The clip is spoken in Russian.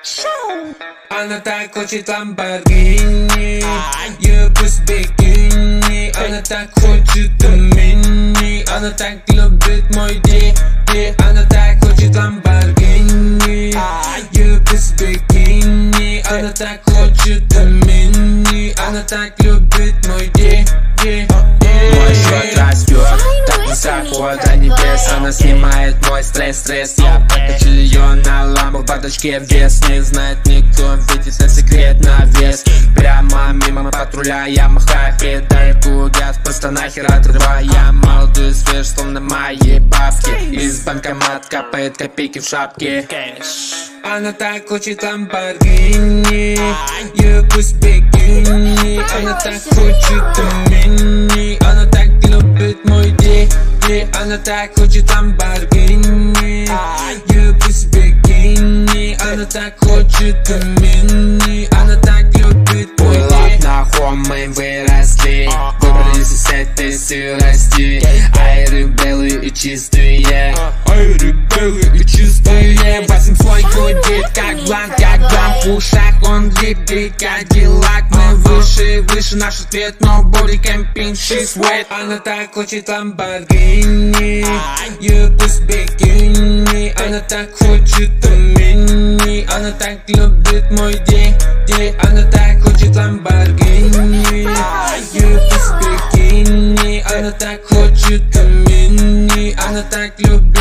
Она так хочет Lamborghini, ее пусть бикини. Она так хочет мини, она так любит мой ди. Она так хочет Lamborghini, ее пусть бикини. Она так хочет мини, она так любит мой ди. Мой счет растет, так высоко до небес. Она снимает мой стресс. Я прокачал ее на ламбу, в бардачке вес. Не знает никто, видит на секрет на вес. Прямо мимо патруля я махаю педальку, газ просто нахер отрываю. Я молодой свеж, словно мои бабки. Из банкомат капает копейки в шапке. Она так хочет Lamborghini, ее пусть бикини. Она так хочет мини, она так любит мой ди. Она так хочет Lamborghini, ее пусть бикини. Она так хочет мини, она так любит мой ди. Ладно, мы выросли, выбрались из этой сырости. Айры белые и чистые, айры белые и чистые. Восемь свой гудит, как бланк, в ушах он липкий, кадиллак. Мы выше наш ответ, но боди кемпинг, she's wet. Она так хочет Lamborghini, ее пусть бикини. Она так хочет мини, она так любит мой ди. Она так хочет Lamborghini, ее пусть бикини. Она так хочет мини, она так любит